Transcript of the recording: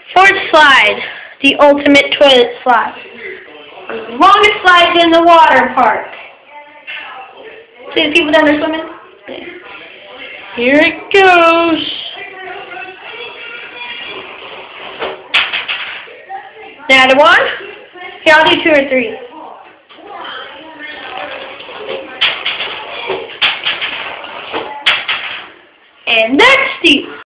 Fourth slide, the ultimate toilet slide. Longest slides in the water park. See the people down there swimming? Here it goes. Now to one. Here, I'll do 2 or 3. And that's the